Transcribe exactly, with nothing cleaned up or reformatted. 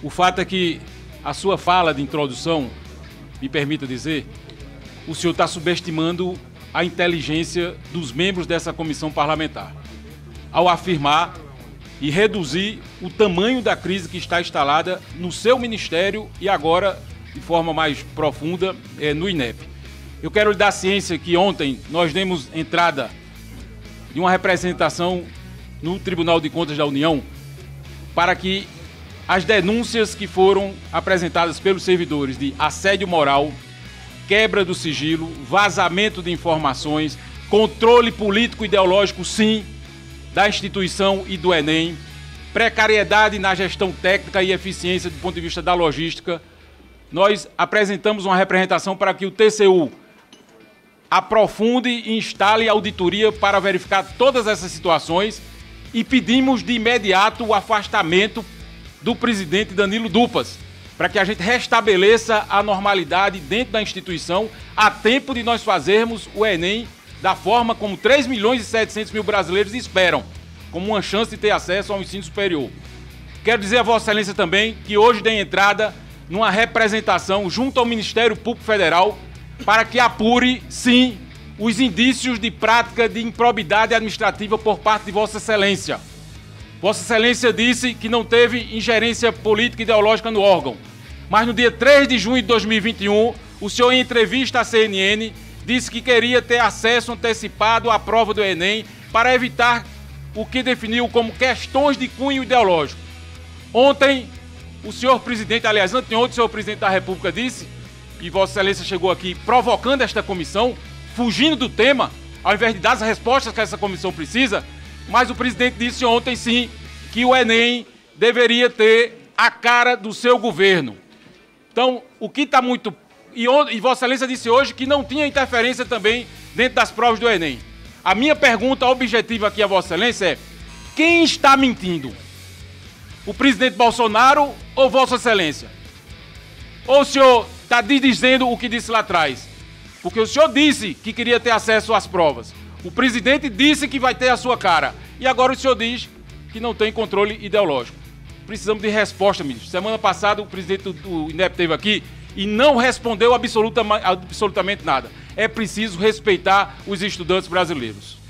O fato é que a sua fala de introdução, me permita dizer, o senhor está subestimando a inteligência dos membros dessa comissão parlamentar, ao afirmar e reduzir o tamanho da crise que está instalada no seu ministério e agora, de forma mais profunda, é, no INEP. Eu quero lhe dar ciência que ontem nós demos entrada de uma representação no Tribunal de Contas da União para que as denúncias que foram apresentadas pelos servidores de assédio moral, quebra do sigilo, vazamento de informações, controle político e ideológico, sim, da instituição e do Enem, precariedade na gestão técnica e eficiência do ponto de vista da logística. Nós apresentamos uma representação para que o T C U aprofunde e instale auditoria para verificar todas essas situações e pedimos de imediato o afastamento do presidente Danilo Dupas, para que a gente restabeleça a normalidade dentro da instituição a tempo de nós fazermos o Enem da forma como três milhões e setecentos mil brasileiros esperam, como uma chance de ter acesso ao ensino superior. Quero dizer a Vossa Excelência também que hoje dei entrada numa representação junto ao Ministério Público Federal para que apure, sim, os indícios de prática de improbidade administrativa por parte de Vossa Excelência. Vossa Excelência disse que não teve ingerência política e ideológica no órgão, mas no dia três de junho de dois mil e vinte e um, o senhor, em entrevista à C N N, disse que queria ter acesso antecipado à prova do Enem para evitar o que definiu como questões de cunho ideológico. Ontem, o senhor presidente, aliás, anteontem, o senhor presidente da República disse, e Vossa Excelência chegou aqui provocando esta comissão, fugindo do tema, ao invés de dar as respostas que essa comissão precisa, mas o presidente disse ontem, sim, que o Enem deveria ter a cara do seu governo. Então, o que está muito... E, e Vossa Excelência disse hoje que não tinha interferência também dentro das provas do Enem. A minha pergunta objetiva aqui a Vossa Excelência é: quem está mentindo? O presidente Bolsonaro ou Vossa Excelência? Ou o senhor está dizendo o que disse lá atrás? Porque o senhor disse que queria ter acesso às provas. O presidente disse que vai ter a sua cara. E agora o senhor diz que não tem controle ideológico. Precisamos de resposta, ministro. Semana passada o presidente do, do INEP esteve aqui e não respondeu absoluta, absolutamente nada. É preciso respeitar os estudantes brasileiros.